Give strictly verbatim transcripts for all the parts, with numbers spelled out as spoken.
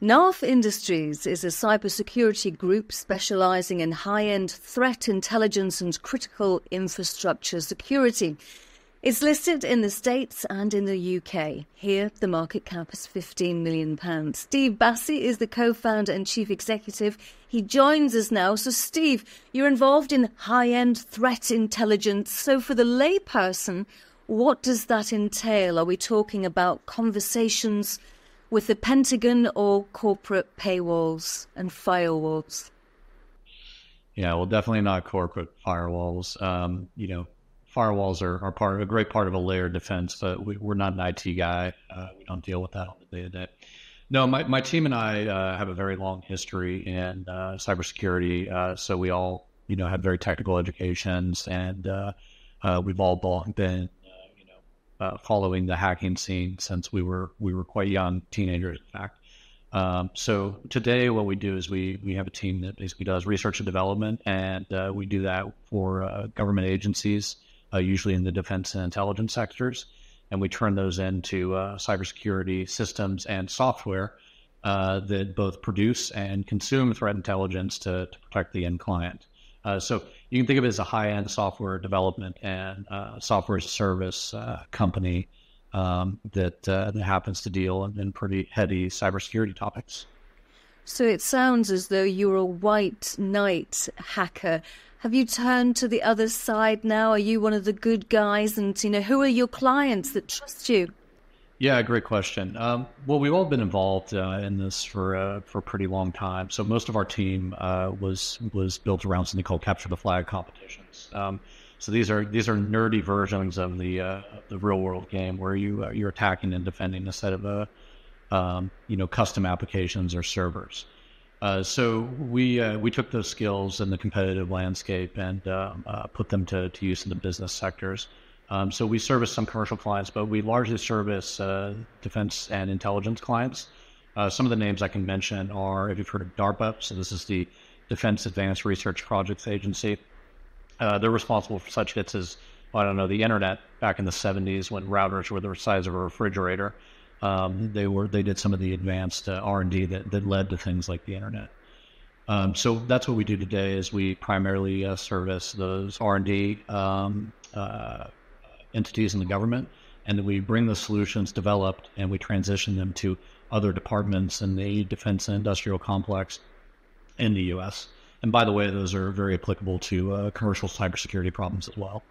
NARF Industries is a cybersecurity group specialising in high-end threat intelligence and critical infrastructure security. It's listed in the States and in the U K. Here, the market cap is fifteen million pounds. Steve Bassi is the co-founder and chief executive. He joins us now. So, Steve, you're involved in high-end threat intelligence. So, for the layperson, what does that entail? Are we talking about conversations with the Pentagon or corporate paywalls and firewalls? Yeah, well, definitely not corporate firewalls. Um, you know, firewalls are, are part of a great part of a layered defense, but we, we're not an I T guy. Uh, we don't deal with that on the day to day. No, my, my team and I uh, have a very long history in uh, cybersecurity. Uh, so we all, you know, have very technical educations, and uh, uh, we've all been Uh, following the hacking scene since we were we were quite young teenagers, in fact. Um, so today, what we do is we we have a team that basically does research and development, and uh, we do that for uh, government agencies, uh, usually in the defense and intelligence sectors, and we turn those into uh, cybersecurity systems and software uh, that both produce and consume threat intelligence to, to protect the end client. Uh, so you can think of it as a high-end software development and uh, software as a service uh, company um, that uh, that happens to deal in, in pretty heady cybersecurity topics. So it sounds as though you're a white knight hacker. Have you turned to the other side now? Are you one of the good guys? And you know, who are your clients that trust you? Yeah, great question. Um, well, we've all been involved uh, in this for uh, for a pretty long time. So most of our team uh, was was built around something called capture the flag competitions. Um, so these are these are nerdy versions of the uh, the real world game where you uh, you're attacking and defending a set of uh, um, you know custom applications or servers. Uh, so we uh, we took those skills in the competitive landscape and um, uh, put them to, to use in the business sectors. Um, so we service some commercial clients, but we largely service uh, defense and intelligence clients. Uh, some of the names I can mention are, if you've heard of DARPA, so this is the Defense Advanced Research Projects Agency. Uh, they're responsible for such hits as, well, I don't know, the internet back in the seventies when routers were the size of a refrigerator. Um, they were they did some of the advanced uh, R and D that, that led to things like the internet. Um, so that's what we do today is we primarily uh, service those R and D um, uh, entities in the government, and then we bring the solutions developed and we transition them to other departments in the defense and industrial complex in the U S. And by the way, those are very applicable to uh, commercial cybersecurity problems as well.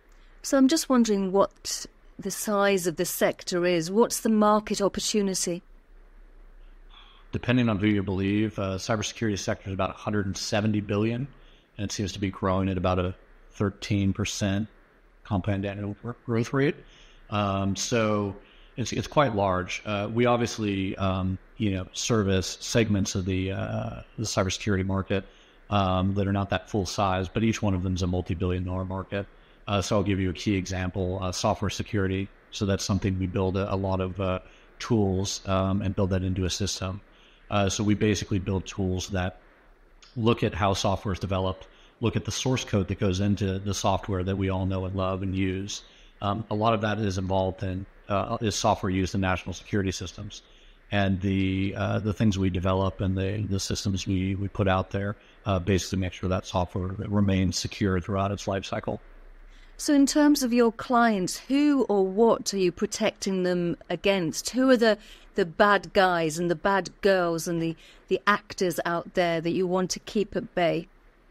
So I'm just wondering what the size of the sector is. What's the market opportunity? Depending on who you believe, uh, cybersecurity sector is about one hundred seventy billion dollars, and it seems to be growing at about a thirteen percent compound annual growth rate. Um, so it's it's quite large. Uh, we obviously um, you know service segments of the uh, the cybersecurity market um, that are not that full size, but each one of them is a multi-billion dollar market. Uh, so I'll give you a key example: uh, software security. So that's something we build a, a lot of uh, tools um, and build that into a system. Uh, so we basically build tools that look at how software is developed, look at the source code that goes into the software that we all know and love and use. Um, a lot of that is involved in uh, is software used in national security systems, and the uh, the things we develop and the the systems we we put out there uh, basically make sure that software remains secure throughout its life cycle. So in terms of your clients, who or what are you protecting them against? Who are the the bad guys and the bad girls and the the actors out there that you want to keep at bay?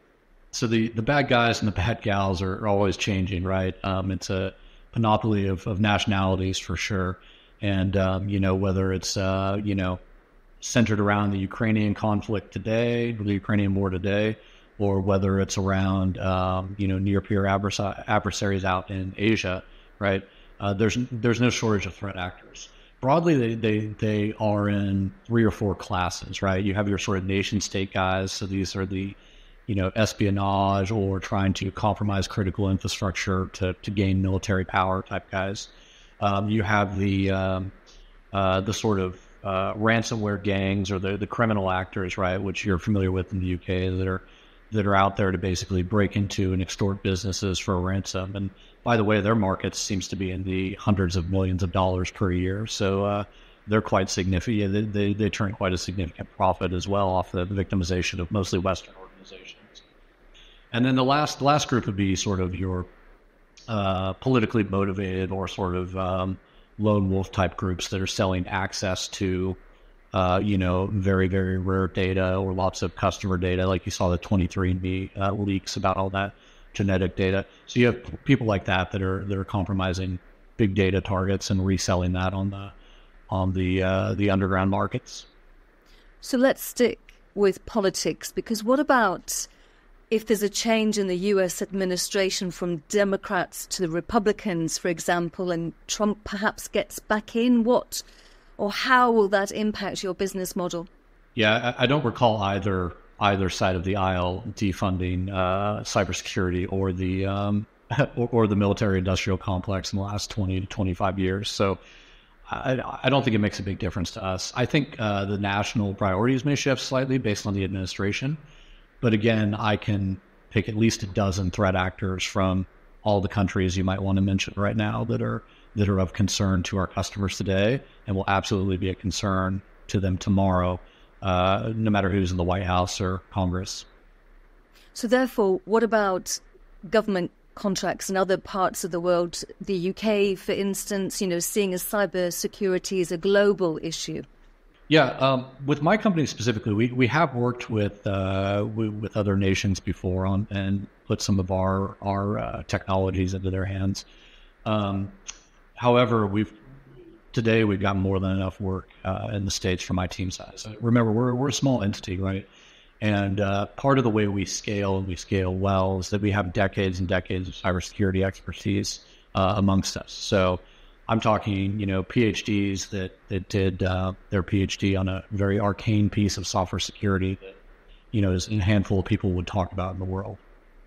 So the, the bad guys and the bad gals are, are always changing, right? Um, it's a panoply of, of nationalities for sure. And, um, you know, whether it's, uh, you know, centered around the Ukrainian conflict today, the Ukrainian war today, or whether it's around, um, you know, near-peer advers- adversaries out in Asia, right? Uh, there's there's no shortage of threat actors. Broadly, they, they, they are in three or four classes, right? You have your sort of nation-state guys. So these are the you know, espionage or trying to compromise critical infrastructure to, to gain military power type guys. Um, you have the um, uh, the sort of uh, ransomware gangs or the, the criminal actors, right, which you're familiar with in the U K, that are that are out there to basically break into and extort businesses for a ransom. And by the way, their market seems to be in the hundreds of millions of dollars per year. So uh, they're quite significant. They, they, they turn quite a significant profit as well off the victimization of mostly Western organizations. And then the last, last group would be sort of your uh, politically motivated or sort of um, lone wolf type groups that are selling access to, uh, you know, very, very rare data or lots of customer data, like you saw the twenty-three and me uh, leaks about all that genetic data. So you have people like that that are that are compromising big data targets and reselling that on the on the uh, the underground markets. So let's stick with politics, because what about if there's a change in the U S administration from Democrats to the Republicans, for example, and Trump perhaps gets back in? What or how will that impact your business model? Yeah, I, I don't recall either either side of the aisle defunding uh, cybersecurity or the um, or, or the military-industrial complex in the last twenty to twenty-five years. So I, I don't think it makes a big difference to us. I think uh, the national priorities may shift slightly based on the administration. But again, I can pick at least a dozen threat actors from all the countries you might want to mention right now that are that are of concern to our customers today and will absolutely be a concern to them tomorrow, uh, no matter who's in the White House or Congress. So therefore, what about government contracts in other parts of the world? The U K, for instance, you know, seeing as cybersecurity is a global issue. Yeah, um, with my company specifically, we, we have worked with uh, we, with other nations before on and put some of our our uh, technologies into their hands. Um, however, we've today we've got more than enough work uh, in the States for my team size. Remember, we're we're a small entity, right? And uh, part of the way we scale and we scale well is that we have decades and decades of cybersecurity expertise uh, amongst us. So I'm talking, you know, PhDs that, that did uh, their PhD on a very arcane piece of software security that, you know, is a handful of people would talk about in the world.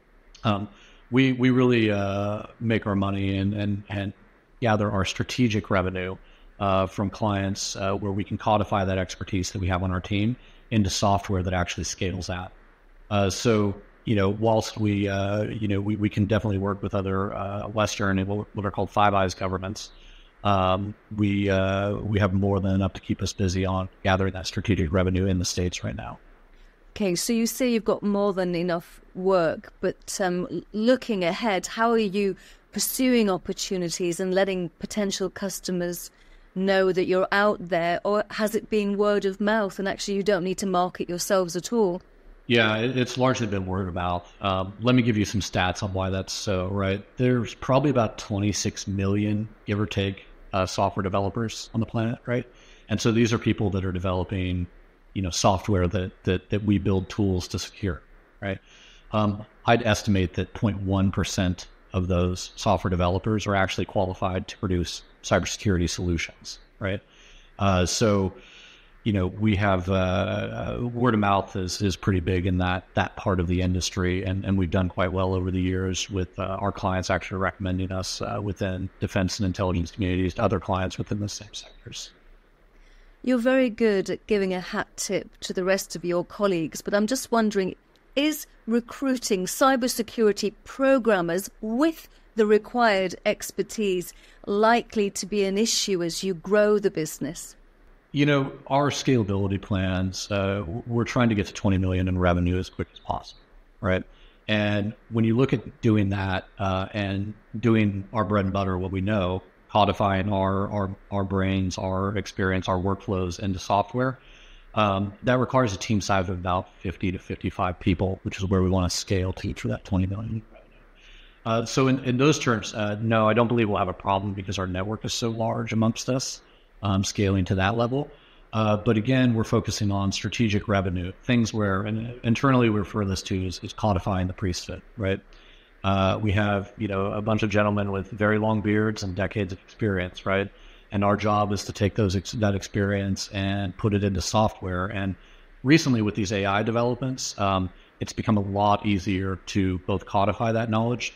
Um, we we really uh, make our money and, and, and gather our strategic revenue uh, from clients uh, where we can codify that expertise that we have on our team into software that actually scales out. Uh, so, you know, whilst we, uh, you know, we, we can definitely work with other uh, Western and what, what are called Five Eyes governments, Um, we uh, we have more than enough to keep us busy on gathering that strategic revenue in the States right now. Okay, so you say you've got more than enough work, but um, looking ahead, how are you pursuing opportunities and letting potential customers know that you're out there, or has it been word of mouth and actually you don't need to market yourselves at all? Yeah, it's largely been word of mouth. Um, let me give you some stats on why that's so, right? There's probably about twenty-six million, give or take, uh, software developers on the planet, right? And so these are people that are developing, you know, software that that, that we build tools to secure, right? Um, I'd estimate that zero point one percent of those software developers are actually qualified to produce cybersecurity solutions, right? Uh, so you know, we have uh, word of mouth is, is pretty big in that that part of the industry, and, and we've done quite well over the years with uh, our clients actually recommending us uh, within defense and intelligence communities to other clients within the same sectors. You're very good at giving a hat tip to the rest of your colleagues, but I'm just wondering, is recruiting cybersecurity programmers with the required expertise likely to be an issue as you grow the business? You know, our scalability plans, uh, we're trying to get to twenty million in revenue as quick as possible, right? And when you look at doing that uh, and doing our bread and butter, what we know, codifying our, our, our brains, our experience, our workflows into software, um, that requires a team size of about fifty to fifty-five people, which is where we want to scale to for that twenty million revenue. Uh, so in, in those terms, uh, no, I don't believe we'll have a problem because our network is so large amongst us. Um, scaling to that level. Uh, but again, we're focusing on strategic revenue, things where, and internally we refer this to as, as codifying the priesthood, right? Uh, we have, you know, a bunch of gentlemen with very long beards and decades of experience, right? And our job is to take those ex- that experience and put it into software. And recently with these A I developments, um, it's become a lot easier to both codify that knowledge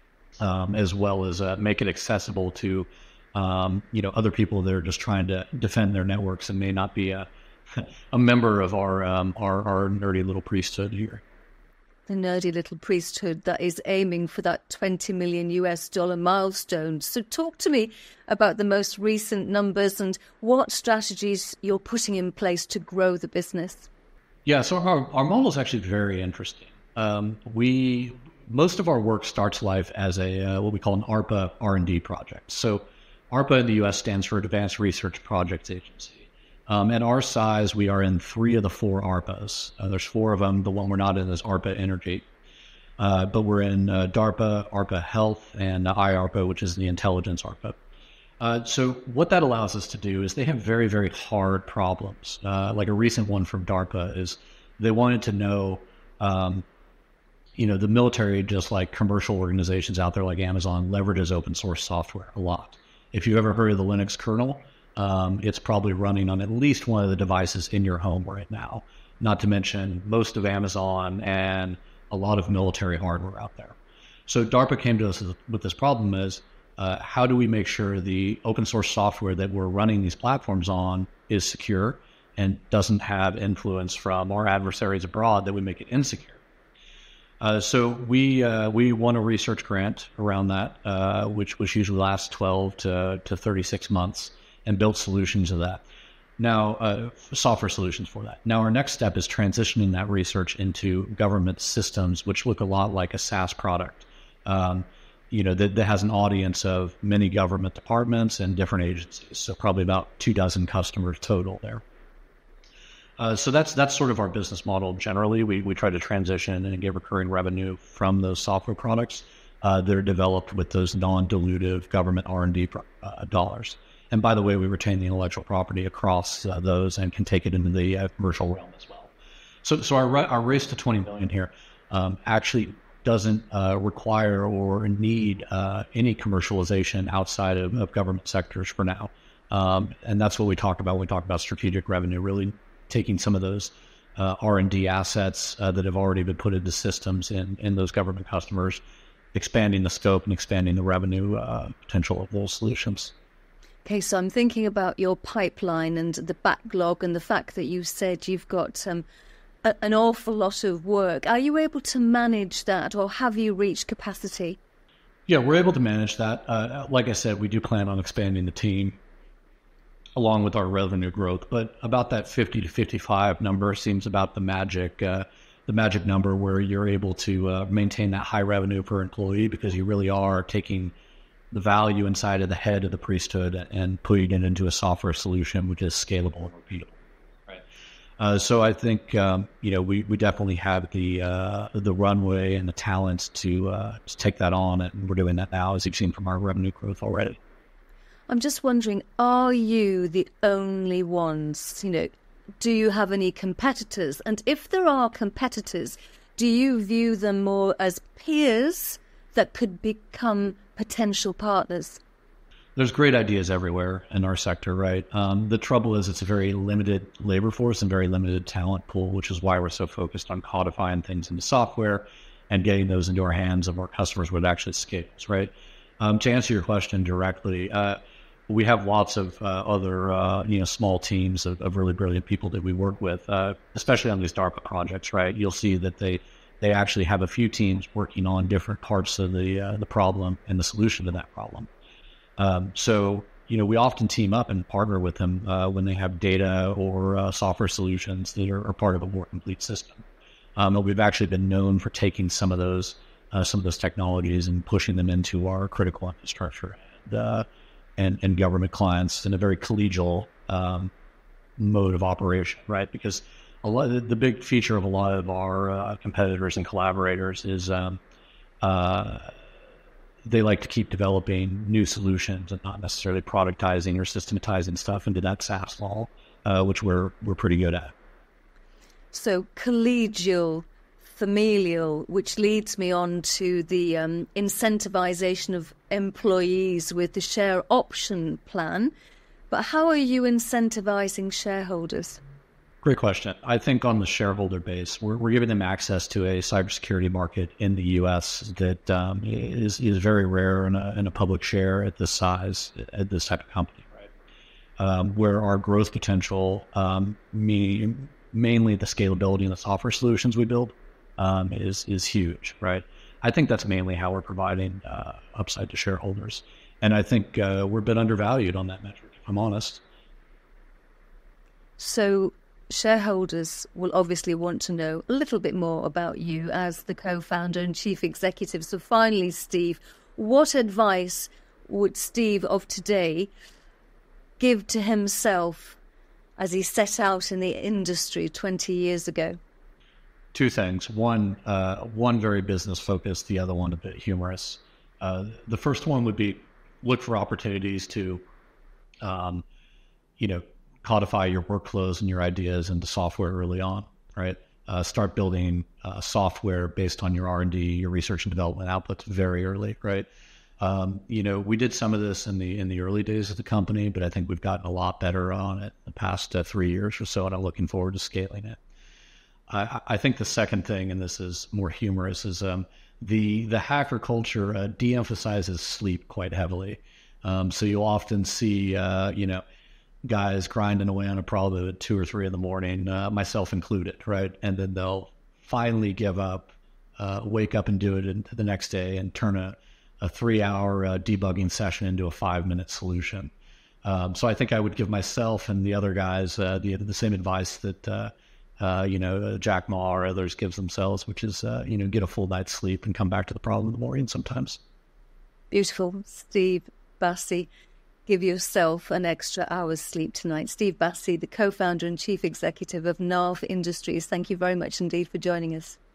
um, as well as uh, make it accessible to Um, you know, other people that are just trying to defend their networks and may not be a, a member of our, um, our our nerdy little priesthood here. a nerdy little priesthood that is aiming for that twenty million U S dollar milestone. So talk to me about the most recent numbers and what strategies you're putting in place to grow the business. Yeah, so our, our model is actually very interesting. Um, we most of our work starts life as a uh, what we call an ARPA R and D project. So ARPA in the U S stands for Advanced Research Projects Agency. Um, at our size, we are in three of the four ARPAs. Uh, there's four of them. The one we're not in is ARPA Energy. Uh, but we're in uh, DARPA, ARPA Health, and uh, I ARPA, which is the intelligence ARPA. Uh, so what that allows us to do is they have very, very hard problems. Uh, like a recent one from DARPA is they wanted to know, um, you know, the military, just like commercial organizations out there like Amazon, leverages open source software a lot. If you've ever heard of the Linux kernel, Um, it's probably running on at least one of the devices in your home right now, not to mention most of Amazon and a lot of military hardware out there. So DARPA came to us with this problem is, uh, how do we make sure the open source software that we're running these platforms on is secure and doesn't have influence from our adversaries abroad that would make it insecure? Uh, so we uh, we won a research grant around that, uh, which which usually lasts twelve to, to thirty-six months. And built solutions of that. Now, uh, software solutions for that. Now, our next step is transitioning that research into government systems, which look a lot like a SaaS product. Um, you know, that, that has an audience of many government departments and different agencies. So probably about two dozen customers total there. Uh, so that's that's sort of our business model generally. We we try to transition and get recurring revenue from those software products uh, that are developed with those non-dilutive government R and D uh, dollars. And by the way, we retain the intellectual property across uh, those and can take it into the uh, commercial realm as well. So, so our our race to twenty million here um, actually doesn't uh, require or need uh, any commercialization outside of, of government sectors for now. Um, and that's what we talk about when we talk about strategic revenue, really taking some of those uh, R and D assets uh, that have already been put into systems in, in those government customers, expanding the scope and expanding the revenue uh, potential of those solutions. Okay, so I'm thinking about your pipeline and the backlog and the fact that you said you've got um, a, an awful lot of work. Are you able to manage that, or have you reached capacity? Yeah, we're able to manage that. Uh, like I said, we do plan on expanding the team along with our revenue growth, but about that fifty to fifty-five number seems about the magic, uh, the magic number where you're able to uh, maintain that high revenue per employee because you really are taking the value inside of the head of the priesthood and putting it into a software solution which is scalable and repeatable. Right. Uh, so I think um, you know we, we definitely have the uh, the runway and the talents to uh, to take that on, and we're doing that now, as you've seen from our revenue growth already. I'm just wondering, are you the only ones? You know, do you have any competitors? And if there are competitors, do you view them more as peers that could become potential partners? There's great ideas everywhere in our sector, right? Um, the trouble is it's a very limited labor force and very limited talent pool, which is why we're so focused on codifying things into software and getting those into our hands of our customers where it actually scales, right? Um, to answer your question directly, uh, we have lots of uh, other, uh, you know, small teams of, of really brilliant people that we work with, uh, especially on these DARPA projects, right? You'll see that they They actually have a few teams working on different parts of the uh, the problem and the solution to that problem. Um, so, you know, we often team up and partner with them uh, when they have data or uh, software solutions that are, are part of a more complete system. Um, and we've actually been known for taking some of those uh, some of those technologies and pushing them into our critical infrastructure and, uh, and, and government clients in a very collegial um, mode of operation, right? Because a lot, the big feature of a lot of our uh, competitors and collaborators is um, uh, they like to keep developing new solutions and not necessarily productizing or systematizing stuff into that SaaS model, uh, which we're we're pretty good at. So collegial, familial, which leads me on to the um, incentivization of employees with the share option plan. But how are you incentivizing shareholders? Great question. I think on the shareholder base, we're, we're giving them access to a cybersecurity market in the U S that um, is is very rare in a, in a public share at this size, at this type of company, right? Um, where our growth potential, um, me, mainly the scalability and the software solutions we build, um, is is huge, right? I think that's mainly how we're providing uh, upside to shareholders. And I think uh, we're a bit undervalued on that metric, if I'm honest. So shareholders will obviously want to know a little bit more about you as the co-founder and chief executive. So finally, Steve, what advice would Steve of today give to himself as he set out in the industry twenty years ago? Two things. One, uh, one very business focused, the other one a bit humorous. Uh, the first one would be look for opportunities to, um, you know, codify your workflows and your ideas into software early on, right? Uh, start building uh, software based on your R and D, your research and development outputs very early, right? Um, you know, we did some of this in the in the early days of the company, but I think we've gotten a lot better on it the past uh, three years or so, and I'm looking forward to scaling it. I, I think the second thing, and this is more humorous, is um, the the hacker culture uh, de-emphasizes sleep quite heavily. Um, so you'll often see, uh, you know, guys grinding away on a problem at two or three in the morning, uh, myself included, right? And then they'll finally give up, uh, wake up and do it the next day and turn a, a three-hour uh, debugging session into a five-minute solution. Um, so I think I would give myself and the other guys uh, the the same advice that uh, uh, you know Jack Ma or others gives themselves, which is uh, you know get a full night's sleep and come back to the problem in the morning sometimes. Beautiful, Steve Bassi. Give yourself an extra hour's sleep tonight. Steve Bassi, the co-founder and chief executive of NARF Industries. Thank you very much indeed for joining us.